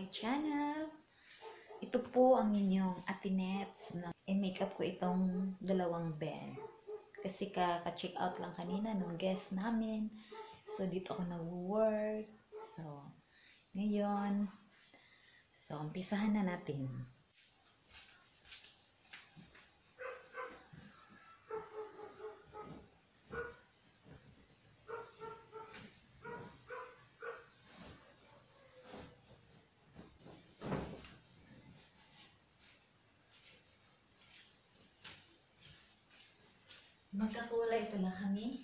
channel. Ito po ang inyong Atinets. I-makeup ko itong dalawang Ben. Kasi ka-check out lang kanina nung guest namin. So, dito ako nag-work. So, ngayon. So, umpisahan na natin. Magkakulay pala kami.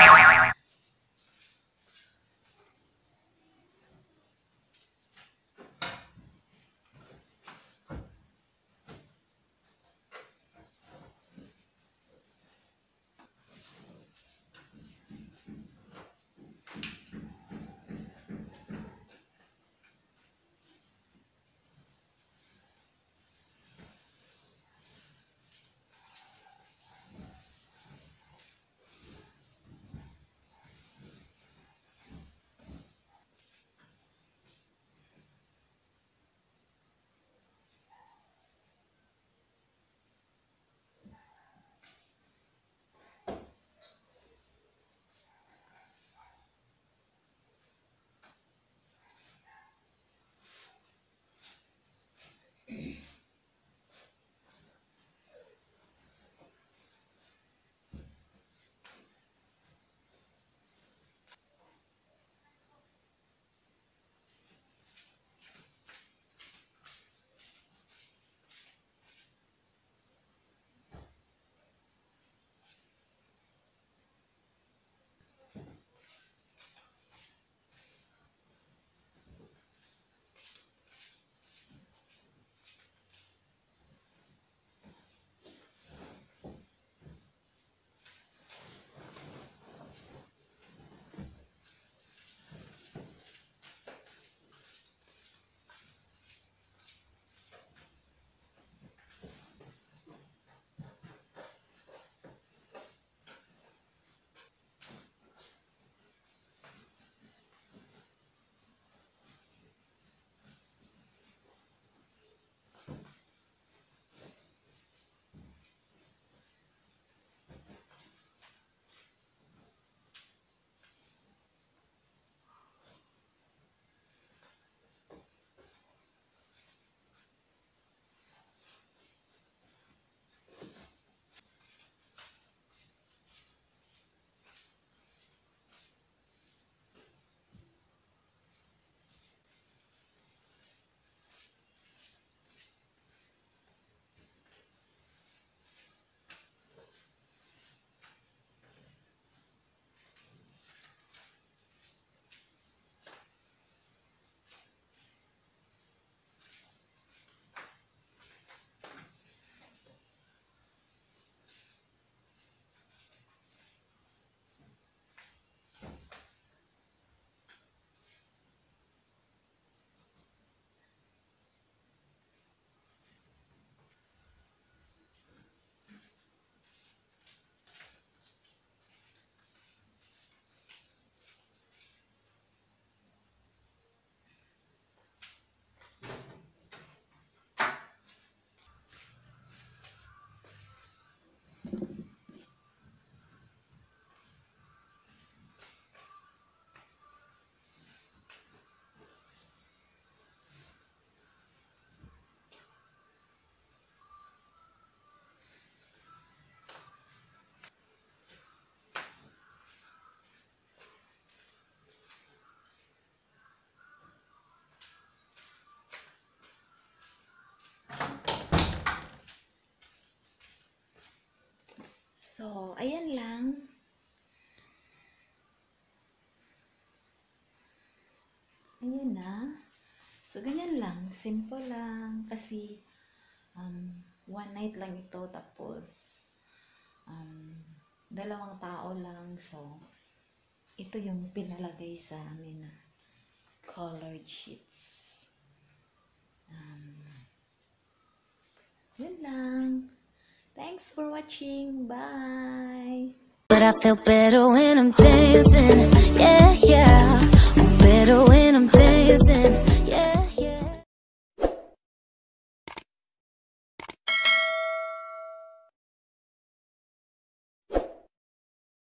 So, ayan lang. Ayan na. So, ganyan lang. Simple lang. Kasi, one night lang ito. Tapos, dalawang tao lang. So, ito yung pinalagay sa amin na colored sheets. Yun lang. Thanks for watching. Bye! But I feel better when I'm dancing, yeah, yeah.